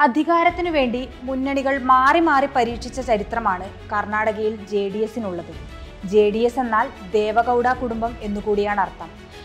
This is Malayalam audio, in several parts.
അധികാരത്തിനു വേണ്ടി മുന്നണികൾ മാറി മാറി പരീക്ഷിച്ച ചരിത്രമാണ് കർണാടകയിൽ JDSനുള്ളത്. JDS എന്നാൽ ദേവഗൌഡ കുടുംബം എന്നുകൂടിയാണ് അർത്ഥം.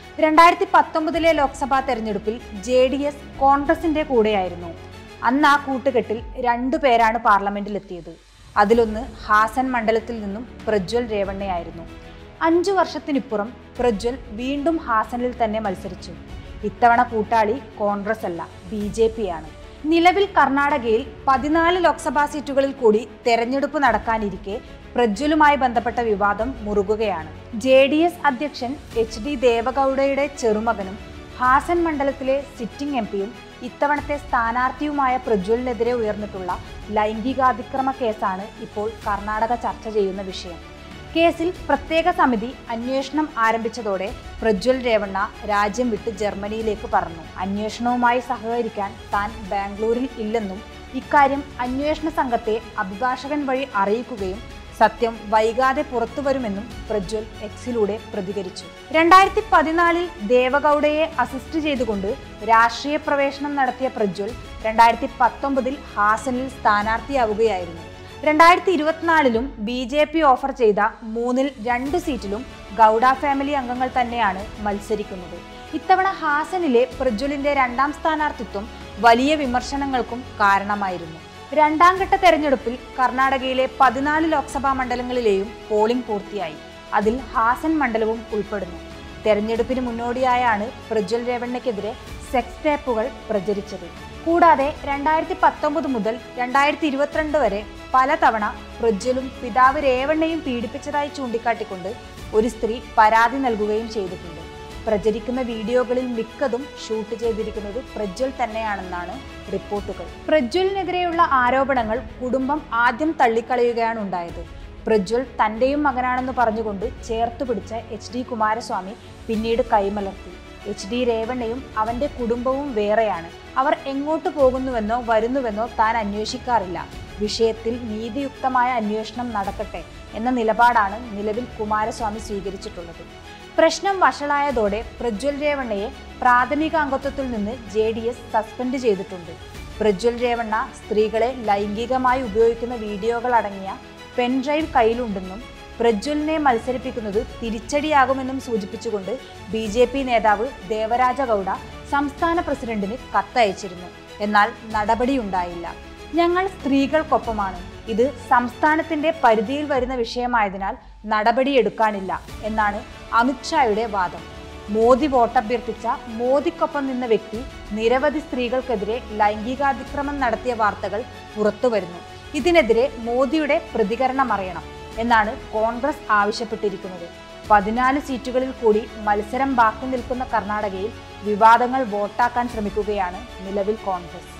2019 ലോക്സഭാ തെരഞ്ഞെടുപ്പിൽ JDS കോൺഗ്രസിന്റെ കൂടെയായിരുന്നു. അന്ന് ആ കൂട്ടുകെട്ടിൽ 2 പേരാണ് പാർലമെന്റിലെത്തിയത്. അതിലൊന്ന് ഹാസൻ മണ്ഡലത്തിൽ നിന്നും പ്രജ്വൽ രേവണ്ണയായിരുന്നു. 5 വർഷത്തിനിപ്പുറം പ്രജ്വൽ വീണ്ടും ഹാസനിൽ തന്നെ മത്സരിച്ചു. ഇത്തവണ കൂട്ടാളി കോൺഗ്രസ് അല്ല, BJP ആണ്. നിലവിൽ കർണാടകയിൽ 14 ലോക്സഭാ സീറ്റുകളിൽ കൂടി തെരഞ്ഞെടുപ്പ് നടക്കാനിരിക്കെ പ്രജ്വലുമായി ബന്ധപ്പെട്ട വിവാദം മുറുകുകയാണ്. JDS അധ്യക്ഷൻ HD ദേവഗൌഡയുടെ ചെറുമകനും ഹാസൻ മണ്ഡലത്തിലെ സിറ്റിംഗ് MP-യും ഇത്തവണത്തെ സ്ഥാനാർത്ഥിയുമായ പ്രജ്വലിനെതിരെ ഉയർന്നിട്ടുള്ള ലൈംഗികാതിക്രമ കേസാണ് ഇപ്പോൾ കർണാടക ചർച്ച ചെയ്യുന്ന വിഷയം. കേസിൽ പ്രത്യേക സമിതി അന്വേഷണം ആരംഭിച്ചതോടെ പ്രജ്വൽ രേവണ്ണ രാജ്യം വിട്ട് ജർമ്മനിയിലേക്ക് പറന്നു. അന്വേഷണവുമായി സഹകരിക്കാൻ താൻ ബാംഗ്ലൂരിൽ ഇല്ലെന്നും ഇക്കാര്യം അന്വേഷണ സംഘത്തെ അഭിഭാഷകൻ വഴി അറിയിക്കുകയും സത്യം വൈകാതെ പുറത്തുവരുമെന്നും പ്രജ്വൽ എക്സിലൂടെ പ്രതികരിച്ചു. 2014 ദേവഗൌഡയെ അസിസ്റ്റ് ചെയ്തുകൊണ്ട് രാഷ്ട്രീയ പ്രവേശനം നടത്തിയ പ്രജ്വൽ 2019 ഹാസനിൽ സ്ഥാനാർത്ഥിയാവുകയായിരുന്നു. 2024 BJP ഓഫർ ചെയ്ത 3-ൽ 2 സീറ്റിലും ഗൌഡ ഫാമിലി അംഗങ്ങൾ തന്നെയാണ് മത്സരിക്കുന്നത്. ഇത്തവണ ഹാസനിലെ പ്രജ്വലിന്റെ 2ാം സ്ഥാനാർത്ഥിത്വം വലിയ വിമർശനങ്ങൾക്കും കാരണമായിരുന്നു. 2ാം ഘട്ട തെരഞ്ഞെടുപ്പിൽ കർണാടകയിലെ 14 ലോക്സഭാ മണ്ഡലങ്ങളിലെയും പോളിംഗ് പൂർത്തിയായി. അതിൽ ഹാസൻ മണ്ഡലവും ഉൾപ്പെടുന്നു. തെരഞ്ഞെടുപ്പിന് മുന്നോടിയായാണ് പ്രജ്വൽ രേവണ്ണയ്ക്കെതിരെ സെക്സ് ടേപ്പുകൾ പ്രചരിച്ചത്. കൂടാതെ 2019 മുതൽ 2022 വരെ പലതവണ പ്രജ്വലും പിതാവ് രേവണ്ണയും പീഡിപ്പിച്ചതായി ചൂണ്ടിക്കാട്ടിക്കൊണ്ട് ഒരു സ്ത്രീ പരാതി നൽകുകയും ചെയ്തിട്ടുണ്ട്. പ്രചരിക്കുന്ന വീഡിയോകളിൽ മിക്കതും ഷൂട്ട് ചെയ്തിരിക്കുന്നത് പ്രജ്വൽ തന്നെയാണെന്നാണ് റിപ്പോർട്ടുകൾ. പ്രജ്വലിനെതിരെയുള്ള ആരോപണങ്ങൾ കുടുംബം ആദ്യം തള്ളിക്കളയുകയാണ് ഉണ്ടായത്. പ്രജ്വൽ തന്റെയും മകനാണെന്ന് പറഞ്ഞുകൊണ്ട് ചേർത്തുപിടിച്ച HD കുമാരസ്വാമി പിന്നീട് കൈമലർത്തി. HD രേവണ്ണയും അവന്റെ കുടുംബവും വേറെയാണ്. അവർ എങ്ങോട്ട് പോകുന്നുവെന്നോ വരുന്നുവെന്നോ താൻ അന്വേഷിക്കാറില്ല. വിഷയത്തിൽ നീതിയുക്തമായ അന്വേഷണം നടക്കട്ടെ എന്ന നിലപാടാണ് നിലവിൽ കുമാരസ്വാമി സ്വീകരിച്ചിട്ടുള്ളത്. പ്രശ്നം വഷളായതോടെ പ്രജ്വൽ രേവണ്ണയെ പ്രാഥമിക അംഗത്വത്തിൽ നിന്ന് JDS സസ്പെൻഡ് ചെയ്തിട്ടുണ്ട്. പ്രജ്വൽ രേവണ്ണ സ്ത്രീകളെ ലൈംഗികമായി ഉപയോഗിക്കുന്ന വീഡിയോകൾ അടങ്ങിയ പെൻഡ്രൈവ് കയ്യിലുണ്ടെന്നും പ്രജ്വലിനെ മത്സരിപ്പിക്കുന്നത് തിരിച്ചടിയാകുമെന്നും സൂചിപ്പിച്ചുകൊണ്ട് BJP നേതാവ് ദേവരാജ ഗൌഡ സംസ്ഥാന പ്രസിഡന്റിന് കത്തയച്ചിരുന്നു. എന്നാൽ നടപടിയുണ്ടായില്ല. ഞങ്ങൾ സ്ത്രീകൾക്കൊപ്പമാണ്. ഇത് സംസ്ഥാനത്തിന്റെ പരിധിയിൽ വരുന്ന വിഷയമായതിനാൽ നടപടിയെടുക്കാനില്ല എന്നാണ് അമിത്ഷായുടെ വാദം. മോദി വോട്ടഭ്യർത്ഥിച്ച മോദിക്കൊപ്പം നിന്ന വ്യക്തി നിരവധി സ്ത്രീകൾക്കെതിരെ ലൈംഗികാതിക്രമം നടത്തിയ വാർത്തകൾ പുറത്തുവരുന്നു. ഇതിനെതിരെ മോദിയുടെ പ്രതികരണം അറിയണം എന്നാണ് കോൺഗ്രസ് ആവശ്യപ്പെട്ടിരിക്കുന്നത്. 14 സീറ്റുകളിൽ കൂടി മത്സരം ബാക്കി നിൽക്കുന്ന കർണാടകയിൽ വിവാദങ്ങൾ വോട്ടാക്കാൻ ശ്രമിക്കുകയാണ് നിലവിൽ കോൺഗ്രസ്.